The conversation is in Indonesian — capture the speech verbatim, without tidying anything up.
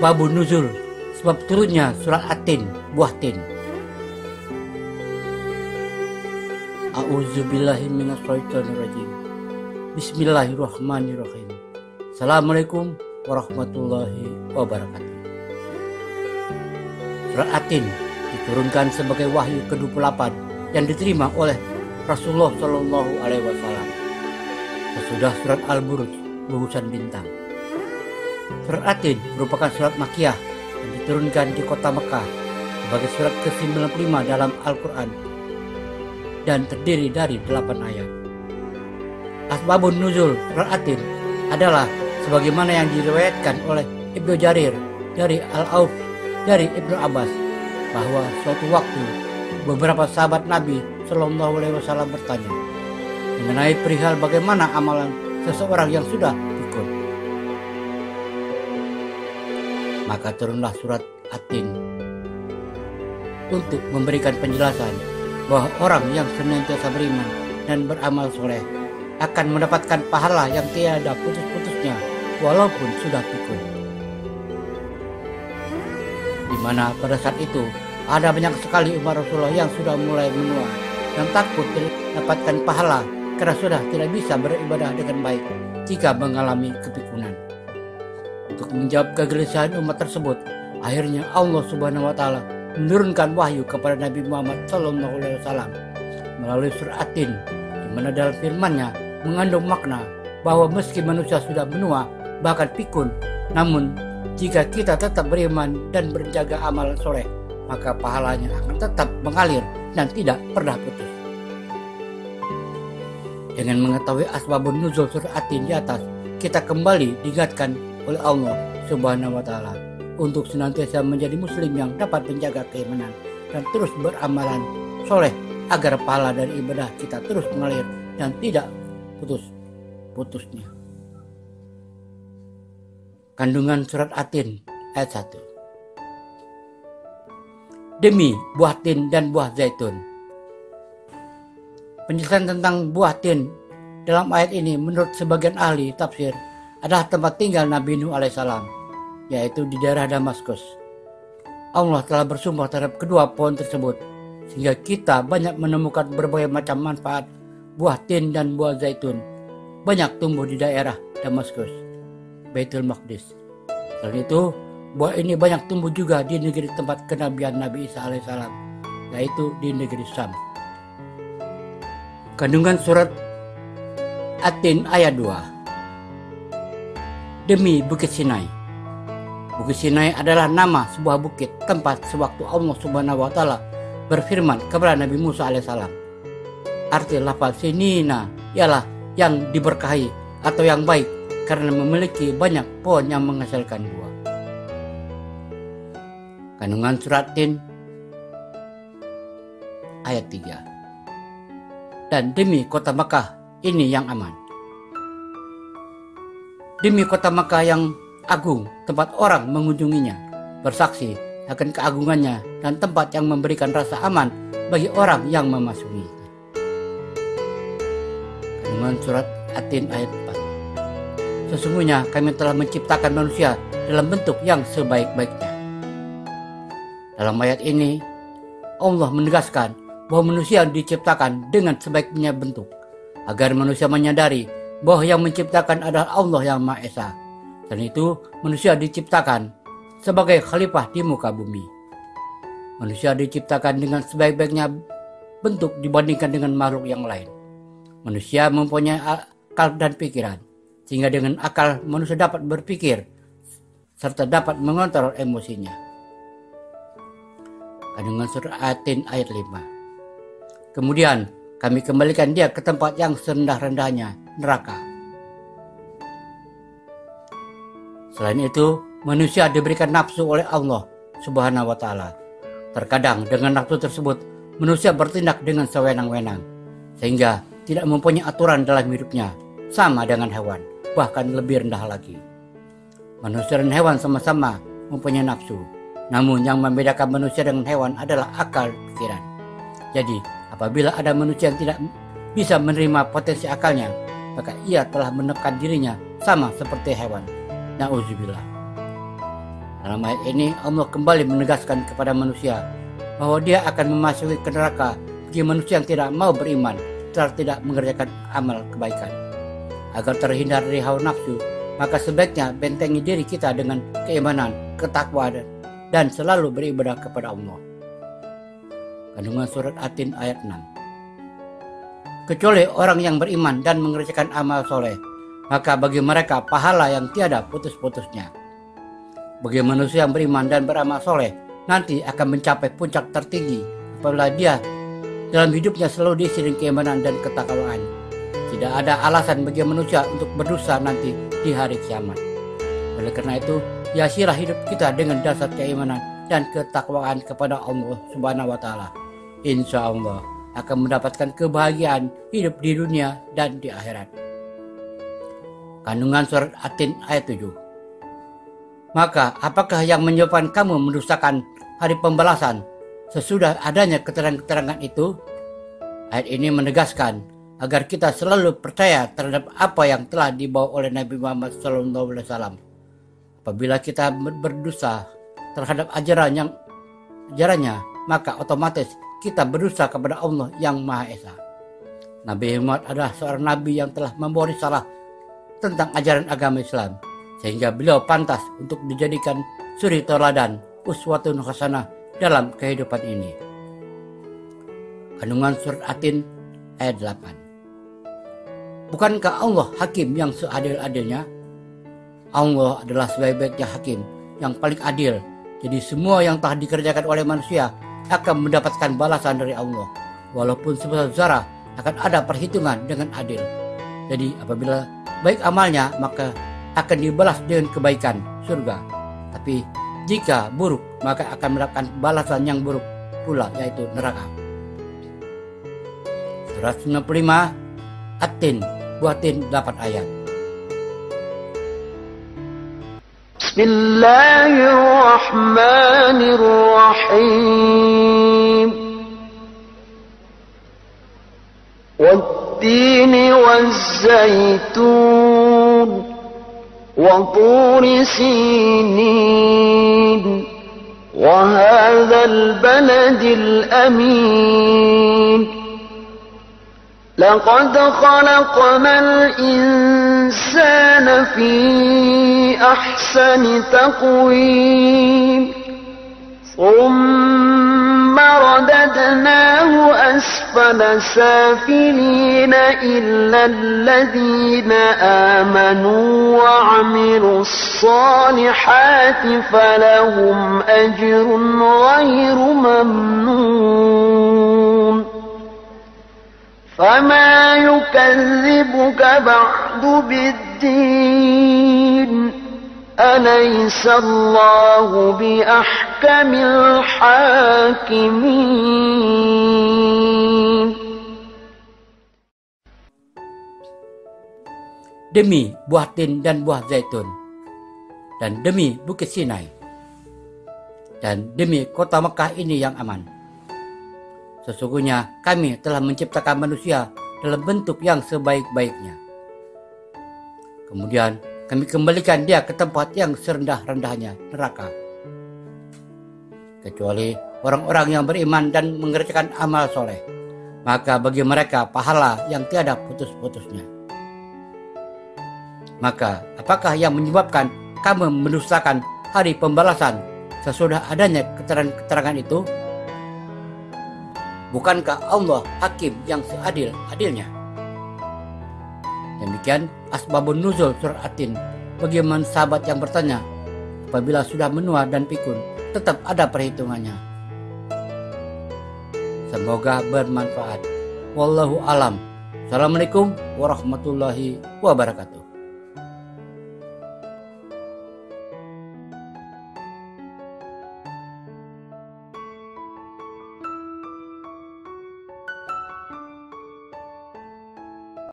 Asbabun nuzul, sebab turunnya surat At-Tin, buah tin. A'udzubillahi minasyaitonirrajim. Bismillahirrahmanirrahim. Assalamualaikum warahmatullahi wabarakatuh. Surat At-Tin diturunkan sebagai wahyu ke dua puluh delapan yang diterima oleh Rasulullah Shallallahu Alaihi Wasallam sesudah surat Al-Buruj, gugusan bintang. Surat At-Tin merupakan surat Makkiyah yang diturunkan di kota Mekah sebagai surat ke sembilan puluh lima dalam Al-Quran dan terdiri dari delapan ayat. Asbabun nuzul surat At-Tin adalah sebagaimana yang diriwayatkan oleh Ibnu Jarir dari Al-Auf dari Ibnu Abbas bahwa suatu waktu beberapa sahabat Nabi Shallallahu Alaihi Wasallam bertanya mengenai perihal bagaimana amalan seseorang yang sudah pikun. Maka turunlah surat At-Tin untuk memberikan penjelasan bahwa orang yang senantiasa beriman dan beramal soleh akan mendapatkan pahala yang tiada putus-putusnya walaupun sudah pikun. Di mana pada saat itu ada banyak sekali umat Rasulullah yang sudah mulai menua dan takut mendapatkan pahala karena sudah tidak bisa beribadah dengan baik jika mengalami kepikunan. Untuk menjawab kegelisahan umat tersebut, akhirnya Allah Subhanahu wa taala menurunkan wahyu kepada Nabi Muhammad Shallallahu Alaihi Wasallam melalui surat At-Tin, di mana dalam firman-Nya mengandung makna bahwa meski manusia sudah menua bahkan pikun, namun jika kita tetap beriman dan berjaga amalan soleh, maka pahalanya akan tetap mengalir dan tidak pernah putus. Dengan mengetahui asbabun nuzul surat At-Tin di atas, kita kembali diingatkan oleh Allah Subhanahu wa taala untuk senantiasa menjadi muslim yang dapat menjaga keimanan dan terus beramalan soleh agar pahala dari ibadah kita terus mengalir dan tidak putus-putusnya. Kandungan surat At-Tin ayat satu. Demi buah tin dan buah zaitun. Penjelasan tentang buah tin dalam ayat ini menurut sebagian ahli tafsir adalah tempat tinggal Nabi Nuh alaihissalam, yaitu di daerah Damaskus. Allah telah bersumpah terhadap kedua pohon tersebut sehingga kita banyak menemukan berbagai macam manfaat buah tin dan buah zaitun banyak tumbuh di daerah Damaskus, Baitul Maqdis. Selain itu, buah ini banyak tumbuh juga di negeri tempat kenabian Nabi Isa alaihissalam, yaitu di negeri Syam. Kandungan surat At-Tin ayat dua. Demi Bukit Sinai. Bukit Sinai adalah nama sebuah bukit tempat sewaktu Allah Subhanahu wa taala berfirman kepada Nabi Musa alaihissalam. Arti lafaz sinina ialah yang diberkahi atau yang baik karena memiliki banyak pohon yang menghasilkan buah. Kandungan surat At-Tin ayat tiga. Dan demi kota Makkah ini yang aman. Demi kota Makkah yang agung, tempat orang mengunjunginya, bersaksi akan keagungannya dan tempat yang memberikan rasa aman bagi orang yang memasukinya. Kandungan surat At-Tin ayat empat. Sesungguhnya kami telah menciptakan manusia dalam bentuk yang sebaik-baiknya. Dalam ayat ini, Allah menegaskan bahwa manusia diciptakan dengan sebaiknya bentuk, agar manusia menyadari bahwa yang menciptakan adalah Allah yang Maha Esa. Dan itu manusia diciptakan sebagai khalifah di muka bumi. Manusia diciptakan dengan sebaik-baiknya bentuk dibandingkan dengan makhluk yang lain. Manusia mempunyai akal dan pikiran, sehingga dengan akal manusia dapat berpikir serta dapat mengontrol emosinya. Kandungan surat At-Tin ayat lima. Kemudian kami kembalikan dia ke tempat yang serendah-rendahnya, neraka. Selain itu, manusia diberikan nafsu oleh Allah Subhanahu wa taala. Terkadang dengan nafsu tersebut, manusia bertindak dengan sewenang-wenang, sehingga tidak mempunyai aturan dalam hidupnya, sama dengan hewan, bahkan lebih rendah lagi. Manusia dan hewan sama-sama mempunyai nafsu, namun yang membedakan manusia dengan hewan adalah akal pikiran. Jadi, apabila ada manusia yang tidak bisa menerima potensi akalnya, maka ia telah menekan dirinya sama seperti hewan. Na'udzubillah. Dalam ayat ini Allah kembali menegaskan kepada manusia bahwa dia akan memasuki ke neraka bagi manusia yang tidak mau beriman setelah tidak mengerjakan amal kebaikan. Agar terhindar dari hawa nafsu, maka sebaiknya bentengi diri kita dengan keimanan, ketakwaan, dan selalu beribadah kepada Allah. Kandungan surat At-Tin ayat enam. Kecuali orang yang beriman dan mengerjakan amal soleh, maka bagi mereka pahala yang tiada putus-putusnya. Bagi manusia yang beriman dan beramal soleh, nanti akan mencapai puncak tertinggi apabila dia dalam hidupnya selalu diisi dengan keimanan dan ketakwaan. Tidak ada alasan bagi manusia untuk berdosa nanti di hari kiamat. Oleh karena itu, hiasilah hidup kita dengan dasar keimanan dan ketakwaan kepada Allah Subhanahu wa Ta'ala. Insya Allah akan mendapatkan kebahagiaan hidup di dunia dan di akhirat. Kandungan surat At-Tin ayat tujuh. Maka apakah yang menyebabkan kamu mendustakan hari pembalasan sesudah adanya keterangan-keterangan itu? Ayat ini menegaskan agar kita selalu percaya terhadap apa yang telah dibawa oleh Nabi Muhammad shallallahu alaihi wasallam. Apabila kita berdosa terhadap ajaran yang ajarannya, maka otomatis kita berdosa kepada Allah yang Maha Esa. Nabi Muhammad adalah seorang nabi yang telah membawa risalah tentang ajaran agama Islam, sehingga beliau pantas untuk dijadikan suri tauladan, uswatun hasanah dalam kehidupan ini. Kandungan surat At-Tin ayat delapan. Bukankah Allah hakim yang seadil-adilnya? Allah adalah sebaik-baiknya hakim yang paling adil. Jadi semua yang telah dikerjakan oleh manusia akan mendapatkan balasan dari Allah. Walaupun sebesar zarah akan ada perhitungan dengan adil. Jadi apabila baik amalnya, maka akan dibalas dengan kebaikan, surga. Tapi jika buruk, maka akan mendapatkan balasan yang buruk pula, yaitu neraka. Surat sembilan puluh lima At-Tin, buah tin delapan ayat. Bismillahirrahmanirrahim. Wat-tini waz-zaitun wa turi sinin wa hadzal baladil amin. لقد خلقنا الإنسان في أحسن تقويم ثم رددناه أسفل سافلين إلا الذين آمنوا وعملوا الصالحات فلهم أجر غير ممنون فما يكذبك بعد بالدين أليس الله بأحكم الحاكمين. Demi buah tin dan buah zaitun, dan demi bukit Sinai, dan demi kota Mekah ini yang aman. Sesungguhnya kami telah menciptakan manusia dalam bentuk yang sebaik-baiknya. Kemudian kami kembalikan dia ke tempat yang serendah-rendahnya, neraka. Kecuali orang-orang yang beriman dan mengerjakan amal soleh, maka bagi mereka pahala yang tiada putus-putusnya. Maka apakah yang menyebabkan kamu mendustakan hari pembalasan sesudah adanya keterangan-keterangan itu? Bukankah Allah hakim yang seadil-adilnya? Demikian asbabun nuzul surat At-Tin. Bagi sahabat yang bertanya, apabila sudah menua dan pikun, tetap ada perhitungannya. Semoga bermanfaat. Wallahu alam. Assalamualaikum warahmatullahi wabarakatuh.